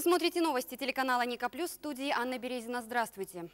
смотрите новости телеканала Ника Плюс, в студии Анна Березина. Здравствуйте.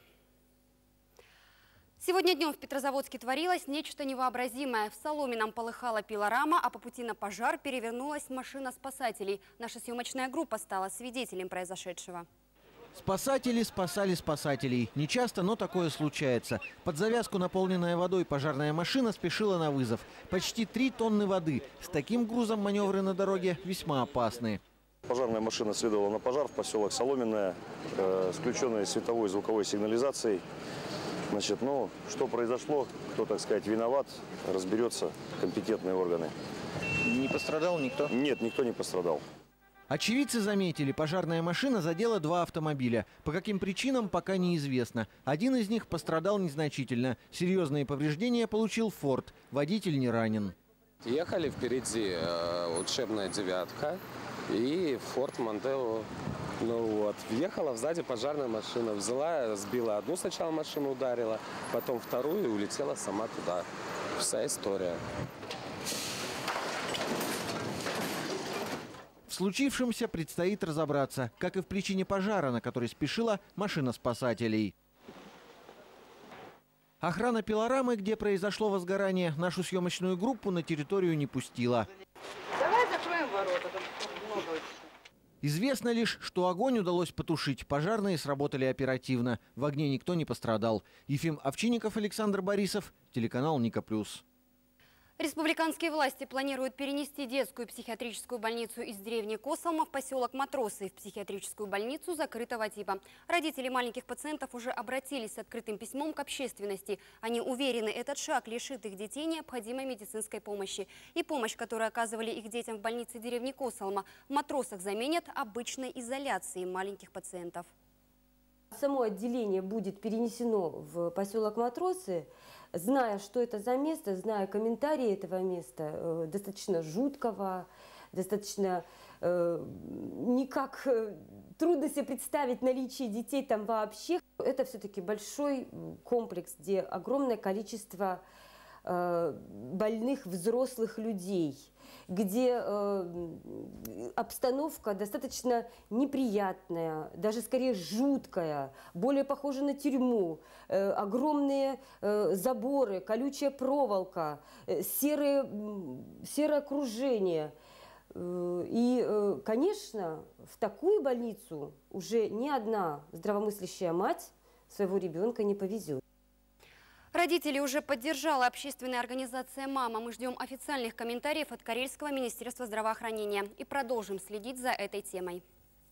Сегодня днем в Петрозаводске творилось нечто невообразимое. В Соломенном полыхала пилорама, а по пути на пожар перевернулась машина спасателей. Наша съемочная группа стала свидетелем произошедшего. Спасатели спасали спасателей. Нечасто, но такое случается. Под завязку наполненная водой пожарная машина спешила на вызов. Почти 3 тонны воды. С таким грузом маневры на дороге весьма опасны. Пожарная машина следовала на пожар в поселок Соломенное с включенной световой и звуковой сигнализацией. Значит, что произошло, кто, так сказать, виноват, разберется компетентные органы. Не пострадал никто? Нет, никто не пострадал. Очевидцы заметили, пожарная машина задела 2 автомобиля. По каким причинам, пока неизвестно. Один из них пострадал незначительно. Серьезные повреждения получил «Форд». Водитель не ранен. Ехали впереди учебная 9-ка и «Форд Мондео». Въехала сзади пожарная машина. Сбила одну сначала машину, ударила, потом вторую и улетела сама туда. Вся история. В случившемся предстоит разобраться, как и в причине пожара, на который спешила машина спасателей. Охрана пилорамы, где произошло возгорание, нашу съемочную группу на территорию не пустила. Давай закроем ворота. Известно лишь, что огонь удалось потушить. Пожарные сработали оперативно. В огне никто не пострадал. Ефим Овчинников, Александр Борисов, телеканал Ника Плюс. Республиканские власти планируют перенести детскую психиатрическую больницу из деревни Косолма в поселок Матросы в психиатрическую больницу закрытого типа. Родители маленьких пациентов уже обратились с открытым письмом к общественности. Они уверены, этот шаг лишит их детей необходимой медицинской помощи. И помощь, которую оказывали их детям в больнице деревни Косолма, в Матросах заменят обычной изоляцией маленьких пациентов. Само отделение будет перенесено в поселок Матросы, зная, что это за место, зная комментарии этого места, достаточно жуткого, достаточно никак трудно себе представить наличие детей там вообще. Это все-таки большой комплекс, где огромное количество больных взрослых людей, где обстановка достаточно неприятная, даже скорее жуткая, более похожа на тюрьму, огромные заборы, колючая проволока, серое окружение. И, конечно, в такую больницу уже ни одна здравомыслящая мать своего ребенка не повезет. Родители уже поддержала общественная организация «Мама». Мы ждем официальных комментариев от Карельского министерства здравоохранения и продолжим следить за этой темой.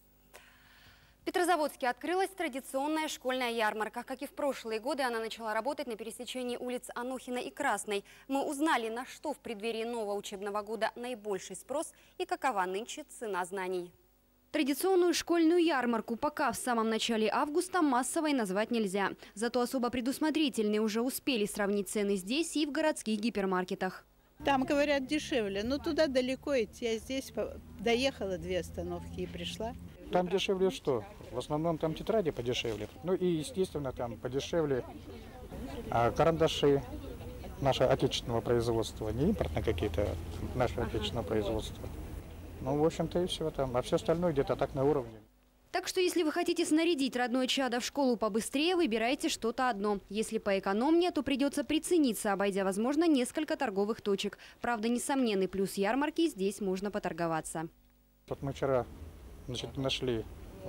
В Петрозаводске открылась традиционная школьная ярмарка. Как и в прошлые годы, она начала работать на пересечении улиц Анохина и Красной. Мы узнали, на что в преддверии нового учебного года наибольший спрос и какова нынче цена знаний. Традиционную школьную ярмарку пока в самом начале августа массовой назвать нельзя. Зато особо предусмотрительные уже успели сравнить цены здесь и в городских гипермаркетах. Там, говорят, дешевле, но туда далеко идти. Я здесь доехала 2 остановки и пришла. Там дешевле что? В основном там тетради подешевле. Ну и, естественно, там подешевле карандаши нашего отечественного производства. Не импортные какие-то, нашего отечественного производства. Ну, в общем-то, и все там. А все остальное где-то так на уровне. Так что, если вы хотите снарядить родное чадо в школу побыстрее, выбирайте что-то одно. Если поэкономнее, то придется прицениться, обойдя, возможно, несколько торговых точек. Правда, несомненный плюс ярмарки – здесь можно поторговаться. Вот мы вчера, нашли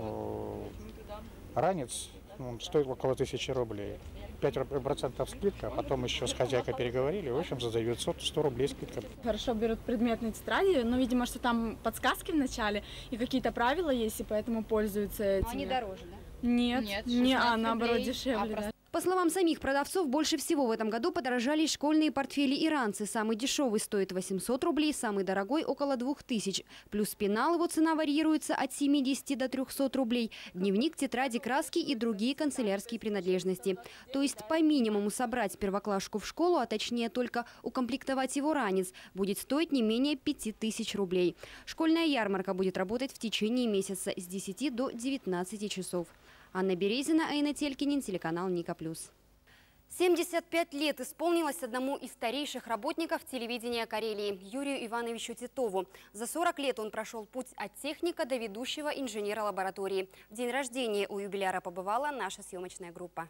ранец, стоит около 1000 рублей. 5% скидка, а потом еще с хозяйкой переговорили, в общем, за 900-100 рублей скидка. Хорошо берут предметные тетради, но, видимо, что там подсказки в начале и какие-то правила есть, и поэтому пользуются этими. Но они дороже, да? Нет, наоборот, дешевле. Да. По словам самих продавцов, больше всего в этом году подорожали школьные портфели и ранцы. Самый дешевый стоит 800 рублей, самый дорогой – около 2000. Плюс пенал, его цена варьируется от 70 до 300 рублей. Дневник, тетради, краски и другие канцелярские принадлежности. То есть по минимуму собрать первоклашку в школу, а точнее только укомплектовать его ранец, будет стоить не менее 5000 рублей. Школьная ярмарка будет работать в течение месяца с 10 до 19 часов. Анна Березина, Айна Телькинин, телеканал Ника Плюс. 75 лет исполнилось одному из старейших работников телевидения Карелии – Юрию Ивановичу Титову. За 40 лет он прошел путь от техника до ведущего инженера лаборатории. В день рождения у юбиляра побывала наша съемочная группа.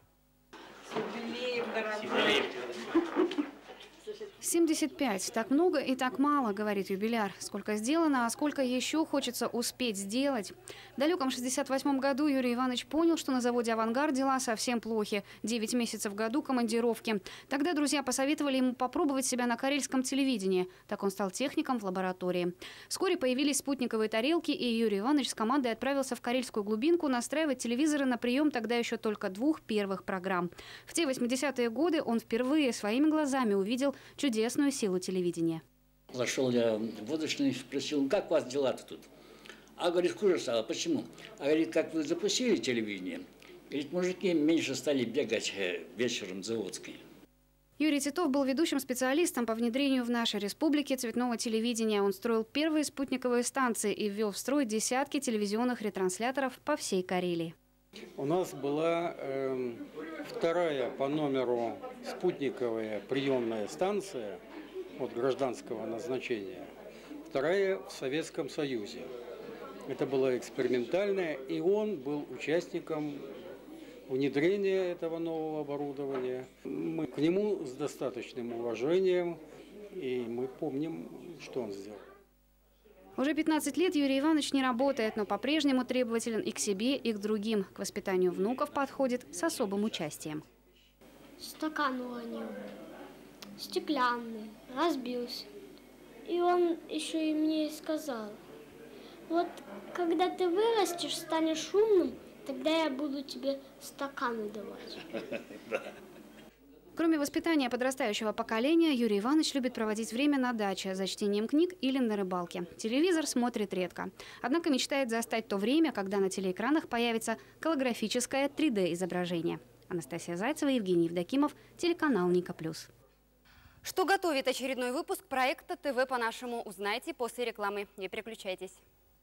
75. Так много и так мало, говорит юбиляр. Сколько сделано, а сколько еще хочется успеть сделать. В далеком 68-м году Юрий Иванович понял, что на заводе «Авангард» дела совсем плохи. 9 месяцев в году командировки. Тогда друзья посоветовали ему попробовать себя на карельском телевидении. Так он стал техником в лаборатории. Вскоре появились спутниковые тарелки, и Юрий Иванович с командой отправился в карельскую глубинку настраивать телевизоры на прием тогда еще только 2 первых программ. В те 80-е годы он впервые своими глазами увидел чудесную силу телевидения. Зашел я в водочный, спросил, как у вас дела-то тут? А говорит, хуже стало. Почему? А говорит, как вы запустили телевидение, говорит, мужики меньше стали бегать вечером заводские. Юрий Титов был ведущим специалистом по внедрению в нашей республике цветного телевидения. Он строил первые спутниковые станции и ввел в строй десятки телевизионных ретрансляторов по всей Карелии. У нас была вторая по номеру спутниковая приемная станция от гражданского назначения, вторая в Советском Союзе. Это была экспериментальная, и он был участником внедрения этого нового оборудования. Мы к нему с достаточным уважением, и мы помним, что он сделал. Уже 15 лет Юрий Иванович не работает, но по-прежнему требователен и к себе, и к другим. К воспитанию внуков подходит с особым участием. Стакан уронил, стеклянный, разбился. И он еще и мне сказал, вот когда ты вырастешь, станешь умным, тогда я буду тебе стаканы давать. Кроме воспитания подрастающего поколения, Юрий Иванович любит проводить время на даче, за чтением книг или на рыбалке. Телевизор смотрит редко. Однако мечтает застать то время, когда на телеэкранах появится голографическое 3D-изображение. Анастасия Зайцева, Евгений Евдокимов, телеканал Ника+. Что готовит очередной выпуск проекта «ТВ по-нашему» узнаете после рекламы. Не переключайтесь.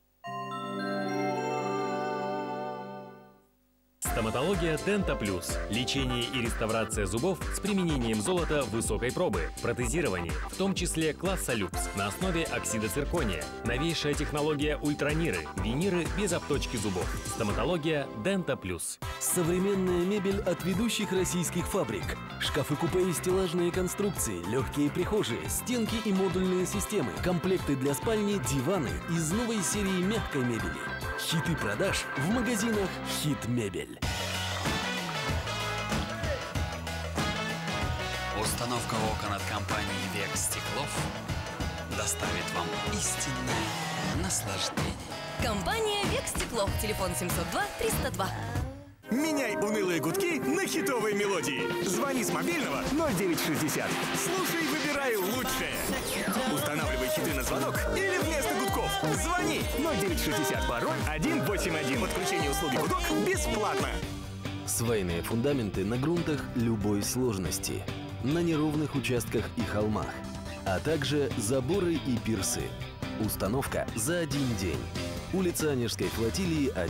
Стоматология Дента Плюс. Лечение и реставрация зубов с применением золота высокой пробы. Протезирование, в том числе класса люкс, на основе оксида циркония. Новейшая технология ультраниры. Виниры без обточки зубов. Стоматология Дента Плюс. Современная мебель от ведущих российских фабрик. Шкафы-купе и стеллажные конструкции, легкие прихожие, стенки и модульные системы, комплекты для спальни, диваны из новой серии мягкой мебели. Хиты продаж в магазинах «Хит Мебель». Установка окон от компании «Век Стеклов» доставит вам истинное наслаждение. Компания «Век Стеклов». Телефон 702-302. Меняй унылые гудки на хитовые мелодии. Звони с мобильного 0960. Слушай и выбирай лучшее. Устанавливай хиты на звонок или вместо гудков. Звони 0960, пароль 181. Подключение услуги гудок бесплатно. Свайные фундаменты на грунтах любой сложности, на неровных участках и холмах, а также заборы и пирсы. Установка за один день. Улица Онежской флотилии, 1.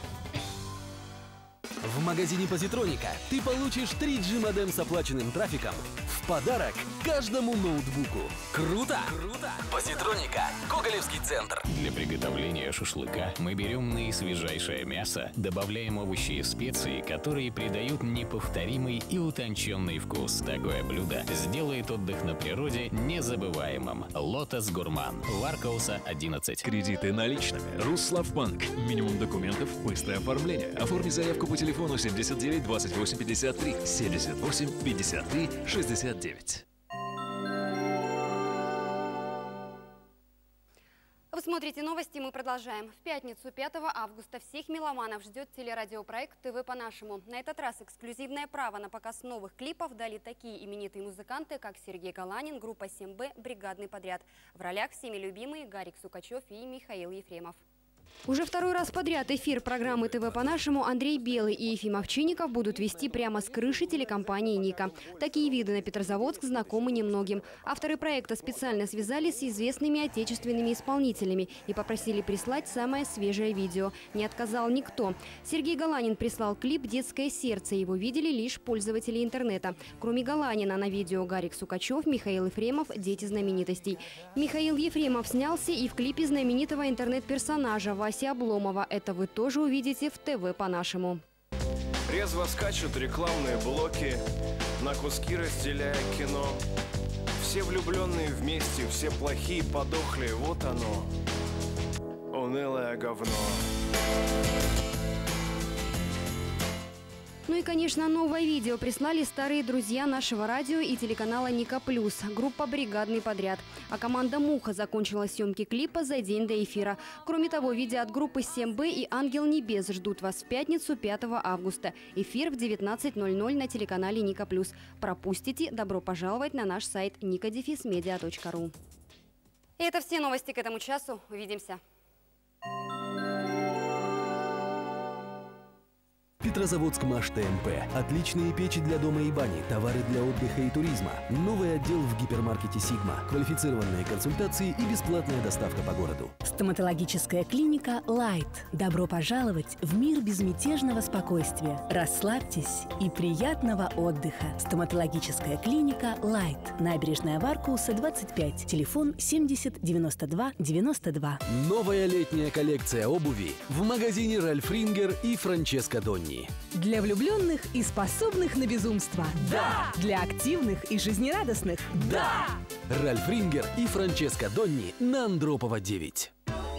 В магазине «Позитроника» ты получишь 3G модем с оплаченным трафиком в подарок каждому ноутбуку. Круто? Круто! «Позитроника», Гоголевский центр. Для приготовления шашлыка мы берем наисвежайшее мясо, добавляем овощи и специи, которые придают неповторимый и утонченный вкус. Такое блюдо сделает отдых на природе незабываемым. «Лотос Гурман», Варкауса, 11. Кредиты наличными. Руславбанк. Минимум документов, быстрое оформление. Оформи заявку по телефону 79 28 53 78 53 69. Вы смотрите новости, мы продолжаем. В пятницу, 5 августа, всех меломанов ждет телерадиопроект «ТВ по-нашему». На этот раз эксклюзивное право на показ новых клипов дали такие именитые музыканты, как Сергей Галанин, группа 7Б, бригадный подряд. В ролях всеми любимые Гарик Сукачев и Михаил Ефремов. Уже второй раз подряд эфир программы ТВ по-нашему Андрей Белый и Ефим Овчинников будут вести прямо с крыши телекомпании «Ника». Такие виды на Петрозаводск знакомы немногим. Авторы проекта специально связались с известными отечественными исполнителями и попросили прислать самое свежее видео. Не отказал никто. Сергей Галанин прислал клип «Детское сердце». Его видели лишь пользователи интернета. Кроме Галанина на видео Гарик Сукачев, Михаил Ефремов – дети знаменитостей. Михаил Ефремов снялся и в клипе знаменитого интернет-персонажа Васи Обломова. Это вы тоже увидите в ТВ по-нашему. Резво скачут рекламные блоки, на куски разделяя кино. Все влюбленные вместе, все плохие подохли, вот оно, унылое говно. Ну и, конечно, новое видео прислали старые друзья нашего радио и телеканала «Ника Плюс», группа «Бригадный подряд». А команда «Муха» закончила съемки клипа за день до эфира. Кроме того, видео от группы 7Б и «Ангел Небес» ждут вас в пятницу, 5 августа. Эфир в 19:00 на телеканале «Ника Плюс». Пропустите, добро пожаловать на наш сайт nika-media.ru. И это все новости к этому часу. Увидимся. Петрозаводск Маш ТМП. Отличные печи для дома и бани, товары для отдыха и туризма. Новый отдел в гипермаркете «Сигма». Квалифицированные консультации и бесплатная доставка по городу. Стоматологическая клиника «Лайт». Добро пожаловать в мир безмятежного спокойствия. Расслабьтесь и приятного отдыха. Стоматологическая клиника «Лайт». Набережная Варкуса, 25. Телефон 70 92 92. Новая летняя коллекция обуви в магазине Ральф Рингер и Франческо Донни. Для влюбленных и способных на безумство. Да! Для активных и жизнерадостных. Да! Ральф Рингер и Франческо Донни на Андропова 9.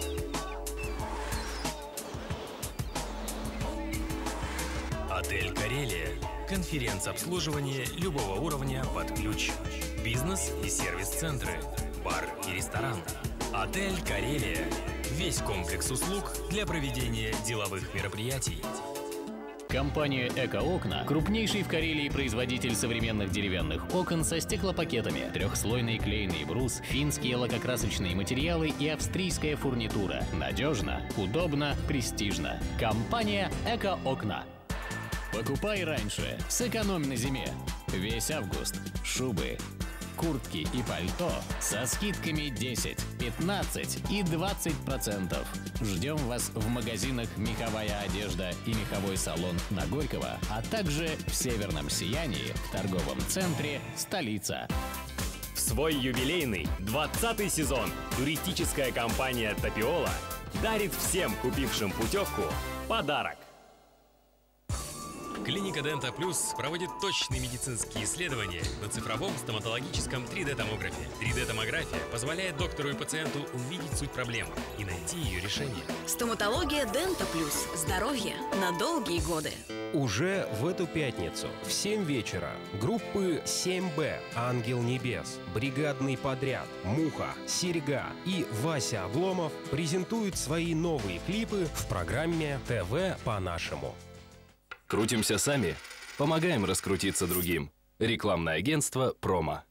Отель «Карелия». Конференц-обслуживание любого уровня под ключ. Бизнес и сервис-центры. Бар и ресторан. Отель «Карелия». Весь комплекс услуг для проведения деловых мероприятий. Компания «Эко-окна» – крупнейший в Карелии производитель современных деревянных окон со стеклопакетами, трехслойный клееный брус, финские лакокрасочные материалы и австрийская фурнитура. Надежно, удобно, престижно. Компания «Эко-окна». Покупай раньше, сэкономь на зиме. Весь август. Шубы, куртки и пальто со скидками 10, 15 и 20%. Ждем вас в магазинах «Меховая одежда» и «Меховой салон» на Горького, а также в «Северном сиянии» в торговом центре «Столица». В свой юбилейный 20-й сезон туристическая компания «Тапиола» дарит всем купившим путевку подарок. Клиника Дента Плюс проводит точные медицинские исследования на цифровом стоматологическом 3D-томографе. 3D-томография позволяет доктору и пациенту увидеть суть проблемы и найти ее решение. Стоматология Дента Плюс. Здоровье на долгие годы. Уже в эту пятницу в 7 вечера группы 7Б, «Ангел Небес», «Бригадный подряд», «Муха», «Серьга» и Вася Обломов презентуют свои новые клипы в программе «ТВ по-нашему». Крутимся сами, помогаем раскрутиться другим. Рекламное агентство «Промо».